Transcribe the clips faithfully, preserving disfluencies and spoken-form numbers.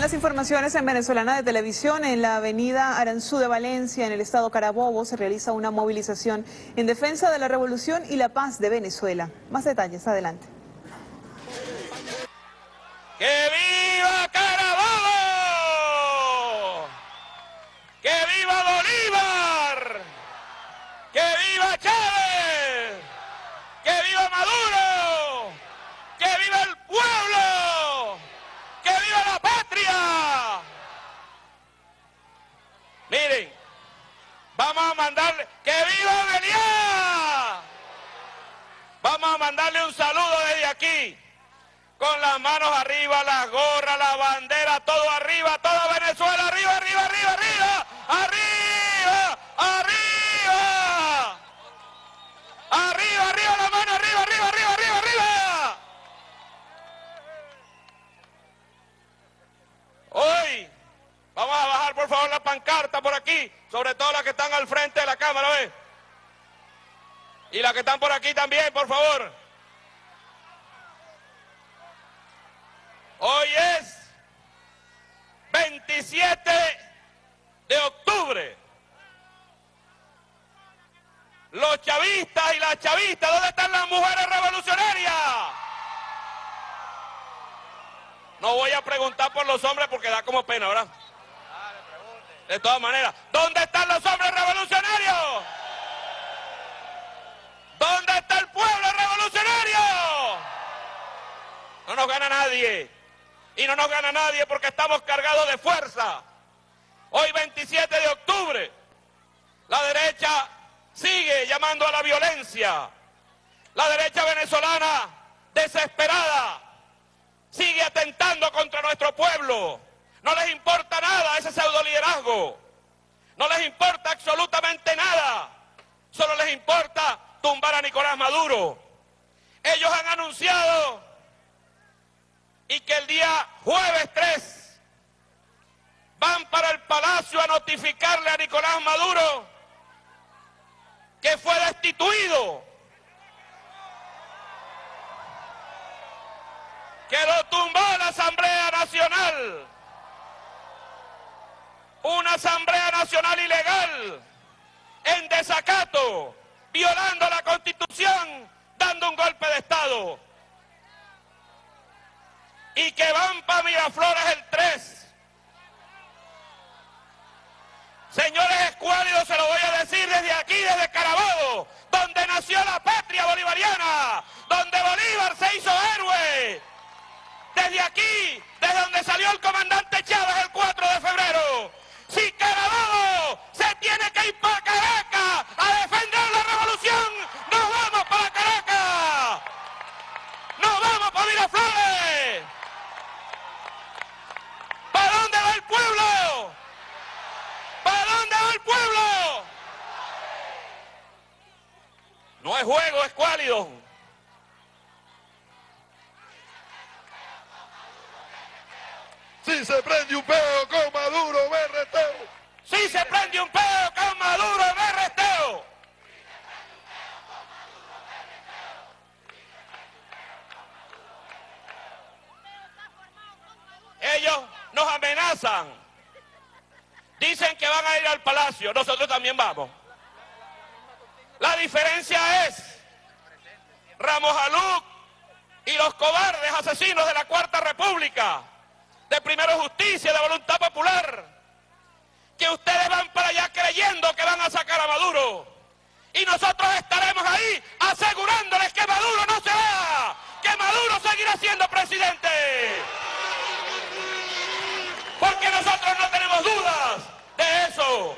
las informaciones en Venezolana de Televisión. En la avenida Aranzú de Valencia, en el estado Carabobo, se realiza una movilización en defensa de la revolución y la paz de Venezuela. Más detalles, adelante. ¡Que viva Carabobo! ¡Que viva Bolívar! ¡Que viva Chávez! ¡Que viva Maduro! ¡Que viva el pueblo! ¡Que viva la patria! Miren, vamos a mandarle, ¡que viva Beliá! Vamos a mandarle un saludo desde aquí, con las manos arriba, las gorras, la bandera, todo arriba, toda Venezuela, arriba, arriba, arriba, arriba, arriba, arriba, arriba, arriba, la mano, arriba, arriba, arriba, arriba, arriba. Hoy vamos a bajar por favor la pancarta por aquí, sobre todo las que están al frente de la cámara, ¿ves? Y las que están por aquí también, por favor. Hoy es veintisiete de octubre. Los chavistas y las chavistas, ¿dónde están las mujeres revolucionarias? No voy a preguntar por los hombres porque da como pena, ¿verdad? De todas maneras, ¿dónde están los hombres revolucionarios? ¿Dónde está el pueblo revolucionario? No nos gana nadie. Y no nos gana nadie porque estamos cargados de fuerza. Hoy veintisiete de octubre, la derecha sigue llamando a la violencia. La derecha venezolana, desesperada, sigue atentando contra nuestro pueblo. No les importa nada ese pseudoliderazgo. No les importa absolutamente nada. Solo les importa tumbar a Nicolás Maduro. Ellos han anunciado y que el día jueves tres van para el Palacio a notificarle a Nicolás Maduro que fue destituido, que lo tumbó la Asamblea Nacional, una Asamblea Nacional ilegal, en desacato, violando la Constitución, dando un golpe de Estado. Y que van para Miraflores el tres. Señores escuálidos, se lo voy a decir desde aquí, desde Carabobo, donde nació la patria bolivariana, donde Bolívar se hizo héroe. Desde aquí, desde donde salió el comandante Chávez el cuatro de febrero. Si Carabobo se tiene que ir para Caracas a defender la revolución, nos vamos para Caracas. Nos vamos para Miraflores. ¿Para dónde va el pueblo? ¿Para dónde va el pueblo? No es juego, es cuálido. Si se prende un peo con Maduro, berreteo. Si se prende un peo con Maduro, berreteo. Ellos nos amenazan. Dicen que van a ir al palacio, nosotros también vamos. La diferencia es Ramos Aluc y los cobardes asesinos de la Cuarta República, de Primero Justicia, de Voluntad Popular, que ustedes van para allá creyendo que van a sacar a Maduro. Y nosotros estaremos ahí asegurándoles que Maduro no se va, que Maduro seguirá siendo presidente. Porque nosotros no tenemos dudas de eso.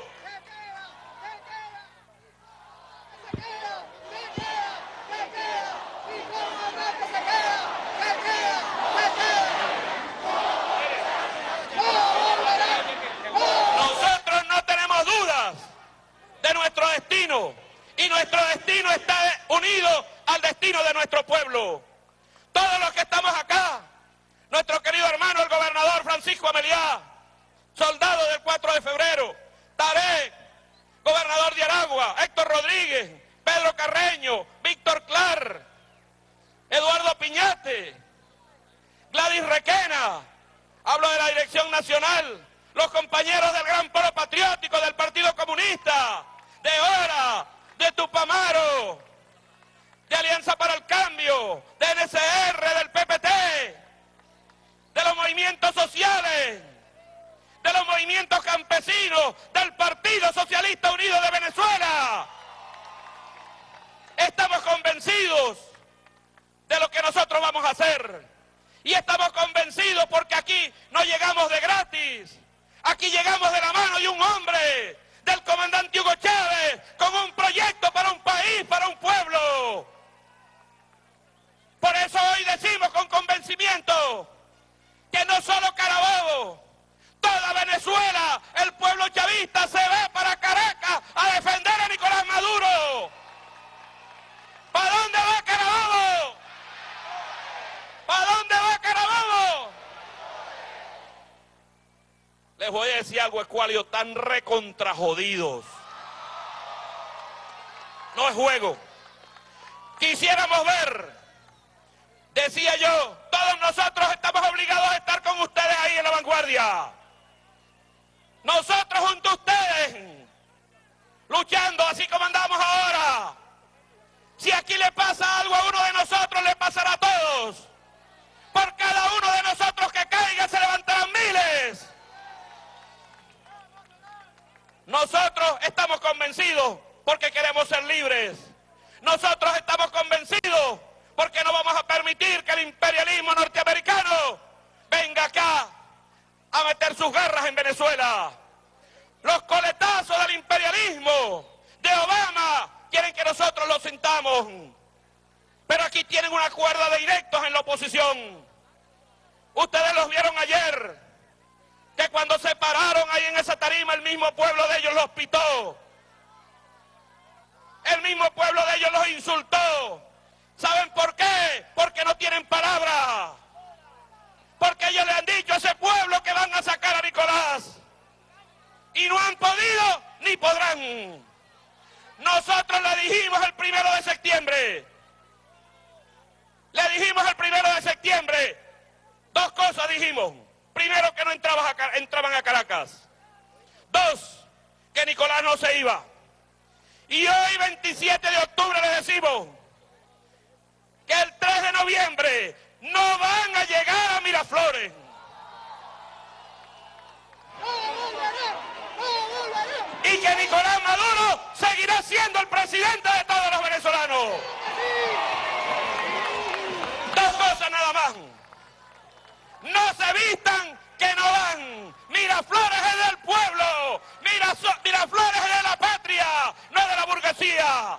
Nosotros no tenemos dudas de nuestro destino. Y nuestro destino está unido al destino de nuestro pueblo. Todos los que estamos acá, nuestro querido hermano el gobernador Francisco Ameliá, soldado del cuatro de febrero, Tarek, gobernador de Aragua, Héctor Rodríguez, Pedro Carreño, Víctor Clar, Eduardo Piñate, Gladys Requena, hablo de la dirección nacional, los compañeros del Gran Polo Patriótico, del Partido Comunista, de Hora, de Tupamaro, de Alianza para el Cambio, de N C R, del P P T, de los movimientos sociales, de los movimientos campesinos, del Partido Socialista Unido de Venezuela. Estamos convencidos de lo que nosotros vamos a hacer. Y estamos convencidos porque aquí no llegamos de gratis. Aquí llegamos de la mano de un hombre, del comandante Hugo Chávez, con un proyecto para un país, para un pueblo. Por eso hoy decimos con convencimiento que no solo Carabobo, toda Venezuela, el pueblo chavista se va para Caracas a defender a Nicolás Maduro. ¿Para dónde va Carabobo? ¿Para dónde va Carabobo? Les voy a decir algo, escualio, tan recontra jodidos. No es juego. Quisiéramos ver, decía yo, todos nosotros estamos obligados a estar con ustedes ahí en la vanguardia. Nosotros junto a ustedes, luchando así como andamos ahora. Si aquí le pasa algo a uno de nosotros, le pasará a todos. Por cada uno de nosotros que caiga se levantarán miles. Nosotros estamos convencidos porque queremos ser libres. Nosotros estamos convencidos porque no vamos a permitir que el imperialismo norteamericano venga acá a meter sus garras en Venezuela. Los coletazos del imperialismo de Obama quieren que nosotros los sintamos. Pero aquí tienen una cuerda de directos en la oposición. Ustedes los vieron ayer, que cuando se pararon ahí en esa tarima, el mismo pueblo de ellos los pitó. El mismo pueblo de ellos los insultó. ¿Saben por qué? Porque no tienen palabra. Porque ellos le han dicho a ese pueblo que van a sacar a Nicolás. Y no han podido ni podrán. Nosotros le dijimos el primero de septiembre. Le dijimos el primero de septiembre. Dos cosas dijimos. Primero, que no entraban a, entraban a Caracas. Dos, que Nicolás no se iba. Y hoy, veintisiete de octubre, le decimos que el tres de noviembre no van a llegar a Miraflores. Y que Nicolás Maduro seguirá siendo el presidente de todos los venezolanos. Dos cosas nada más. No se vistan que no van. Miraflores es del pueblo. Miraflores es de la patria, no de la burguesía.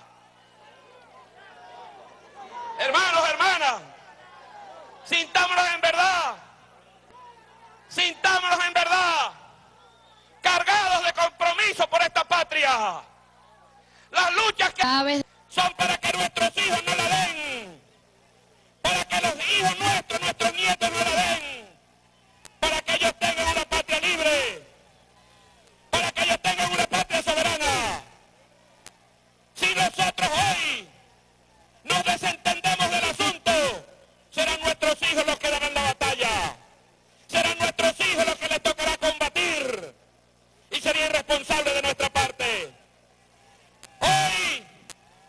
Hermanos, hermanas, sintámonos en verdad. Sintámonos en verdad. Cargados de compromiso por esta patria. Las luchas que son para que nuestros hijos no la den. Para que los hijos nuestros, nuestros nietos no la den. Para que ellos tengan una patria libre. Para que ellos tengan una patria soberana. Si nosotros hoy nos desentendemos del asunto, serán nuestros hijos los que darán la batalla. Serán nuestros hijos los que les tocará combatir. Y sería irresponsable de nuestra parte. Hoy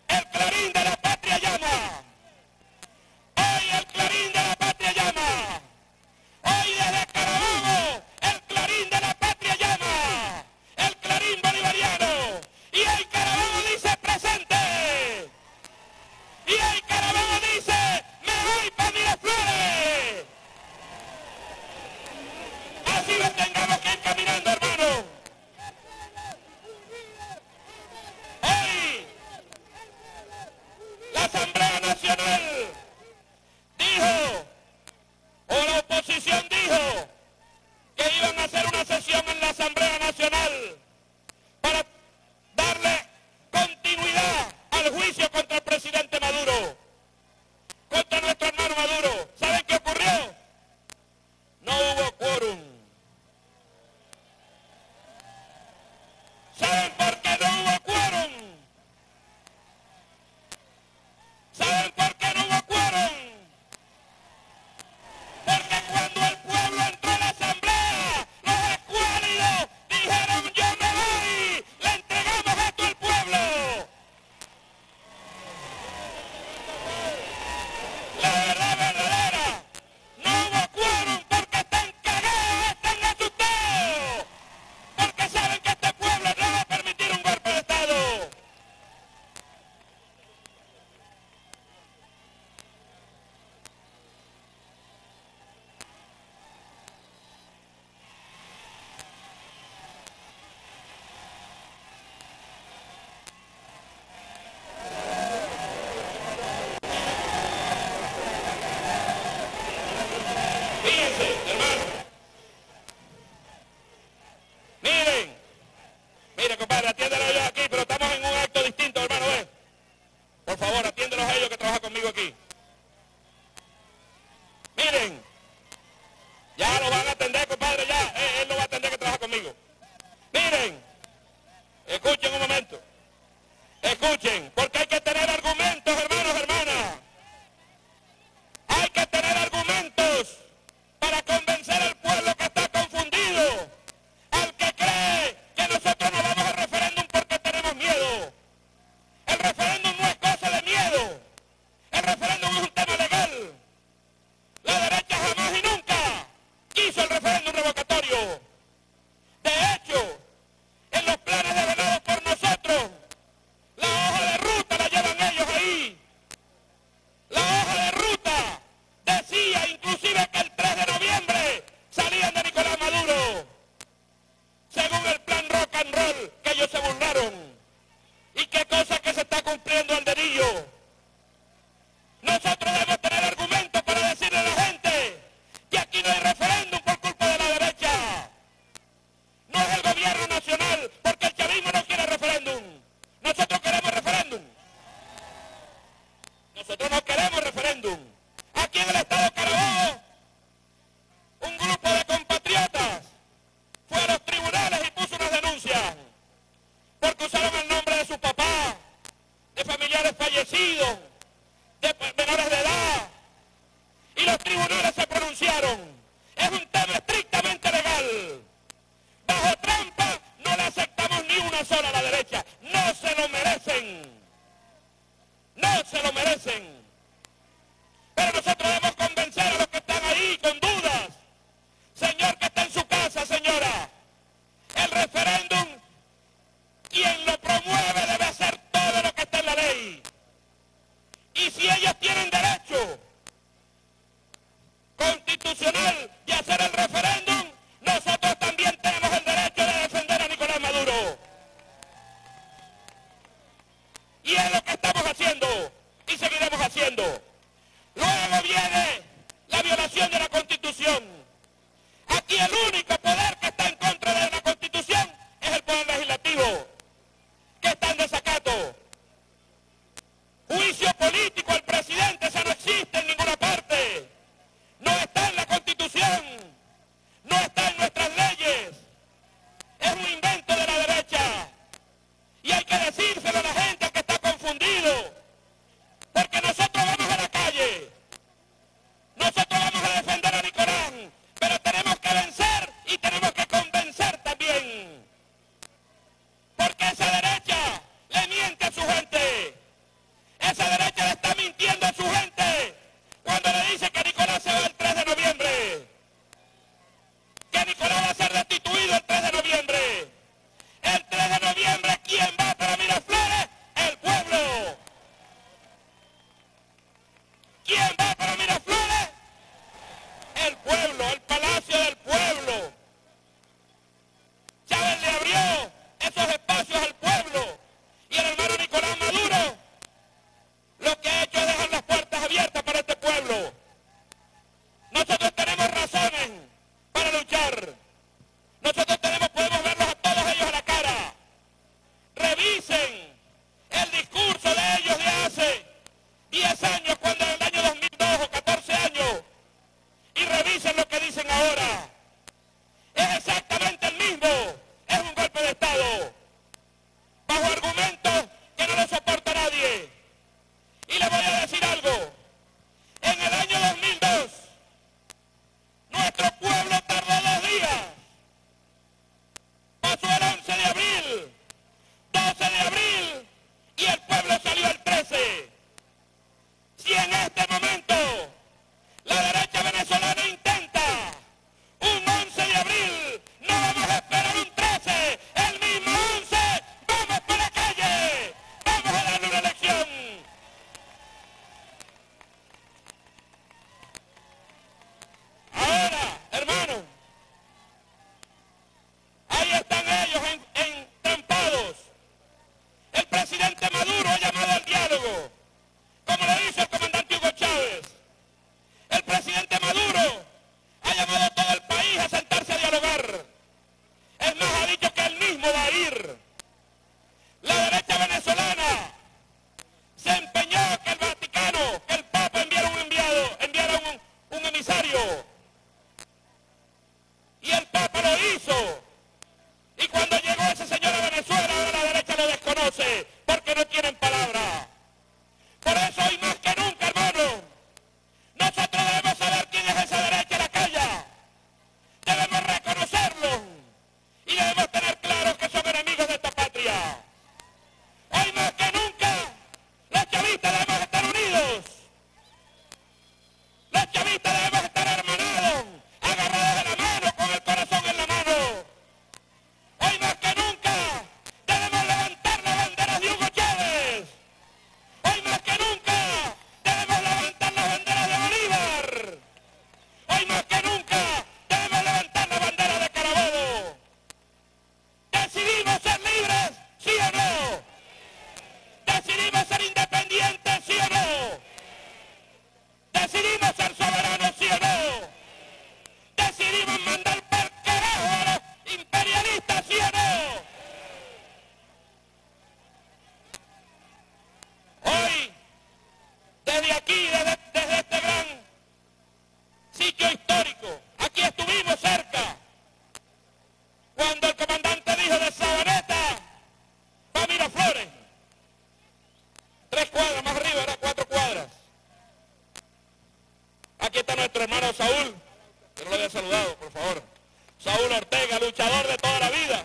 Raúl Ortega, luchador de toda la vida.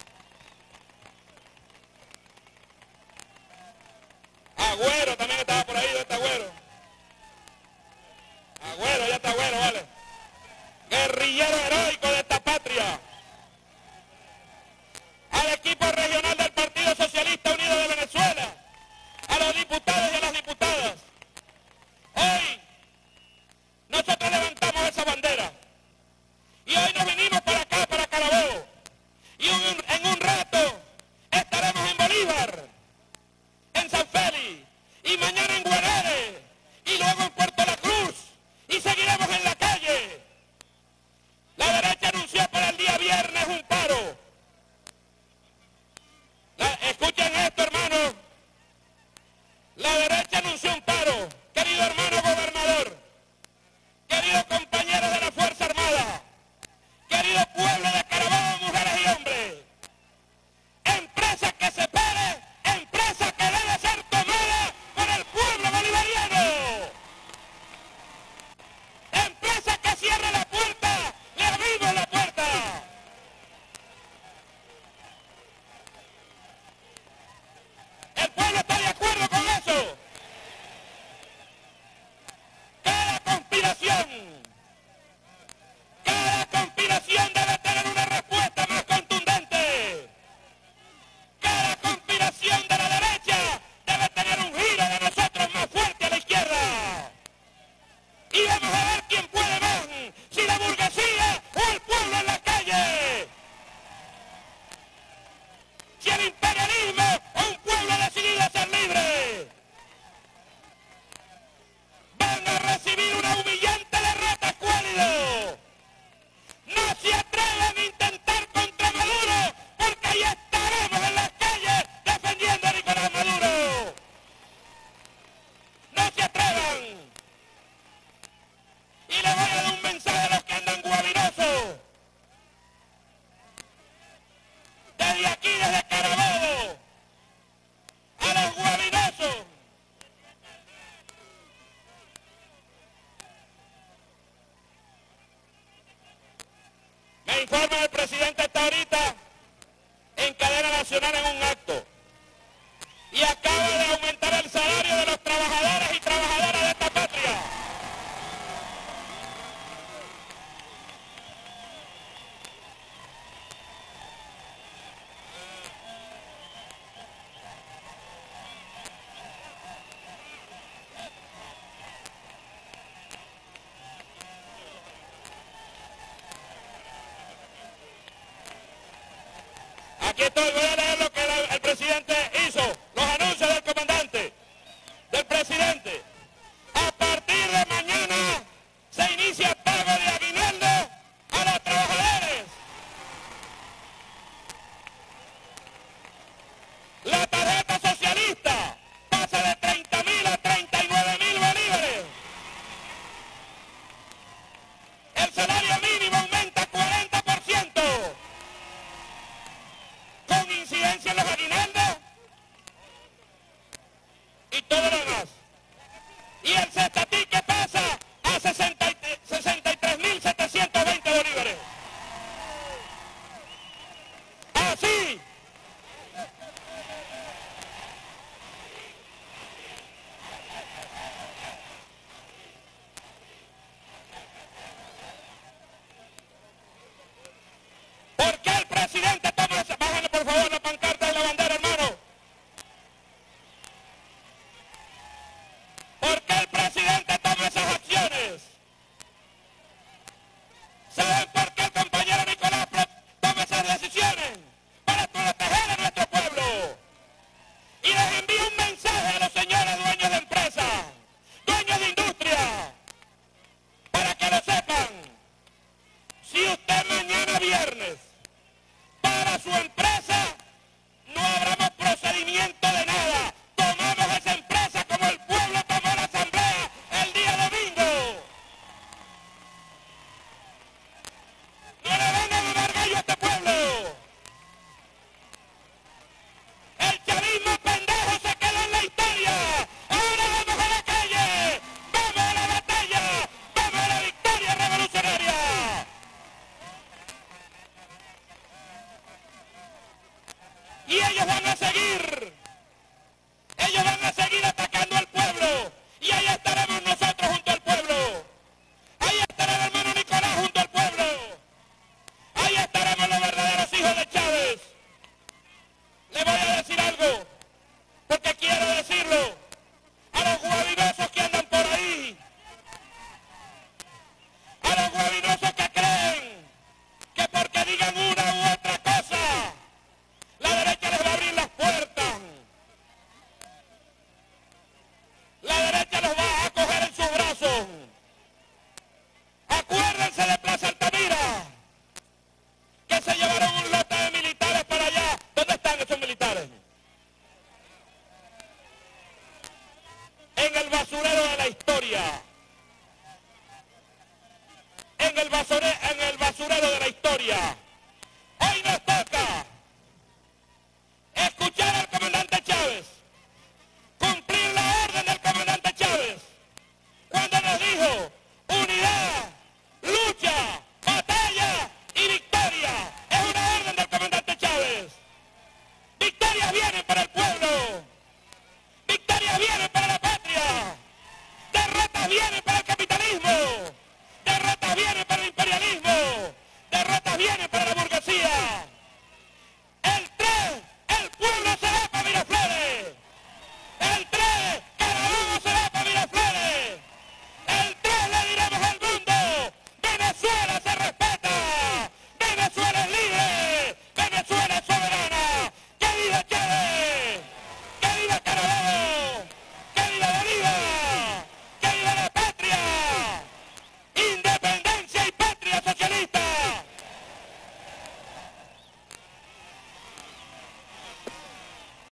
Agüero también estaba por ahí, ¿dónde está Agüero? Agüero, ya está Agüero, vale. Guerrillero heroico de esta patria. Al equipo regional del Partido Socialista Unido de Venezuela, a los diputados y a las diputadas. Hoy nosotros levantamos esa bandera y hoy nos vinimos para acá, para Carabobo, y un, en un rato estaremos en Bolívar, en San Félix, y mañana en Guerrero, y luego en Puerto La Cruz, y seguiremos en la calle. La derecha anunció para el día viernes un paro. La, escuchen esto, hermano. La derecha anunció un paro. Querido hermano gobernador, queridos compañeros de la Fuerza Armada, querido pueblo de Carabobo, mujeres y hombres, empresa que se pare, empresa que debe ser tomada por el pueblo bolivariano, empresa que cierre la puerta, le abrimos la puerta. ¿El pueblo está de acuerdo con eso? Cada conspiración, cada conspiración debe tener una respuesta más contundente. Cada conspiración de la derecha debe tener un giro de nosotros más fuerte a la izquierda. Y vamos a ver quién puede más, si la burguesía o el pueblo en la calle. Si el imperialismo o un pueblo decidido a ser libre. Van a recibir una humillante derrota, escuálido. No se atrevan a intentar contra Maduro, porque ahí estaremos en las calles defendiendo a Nicolás Maduro. No se atrevan. Y le voy a dar un mensaje a los que andan guabinosos. Desde aquí, desde Carabobo, a los guabinosos. Me informa el presidente está ahorita en cadena nacional en un acto y acaba de aumentar el salario de los trabajadores y trabajadoras de esta patria. Aquí estoy, voy a leer lo que el, el presidente hizo, los anuncios del comandante, del presidente. A partir de mañana se inicia pago de aguinaldo a los trabajadores. La tarjeta socialista pasa de treinta mil a treinta y nueve mil bolívares. El salario mínimo aumenta cuarenta por ciento. Con incidencia en los aguinaldos y todo lo demás. Y el cestatí que pasa a sesenta y tres mil setecientos veinte bolívares. Así. ¿Por qué el presidente toma esa? Bájale por favor la pancarta de la bandera, hermano. ¿Por qué el presidente toma esas acciones? ¿Saben por qué el compañero Nicolás toma esas decisiones? Para proteger a nuestro pueblo. Y les envío un mensaje a los señores dueños de empresas, dueños de industria, para que lo sepan. Si usted mañana viernes para su empresa, no habrá más procedimiento de nada. Tomamos esa empresa como el pueblo tomó la asamblea el día domingo. No le van a dar gallo a este pueblo. El chavismo pendejo se quedó en la historia. Ahora vamos a la calle, vamos a la batalla, vamos a la victoria revolucionaria. van a seguir.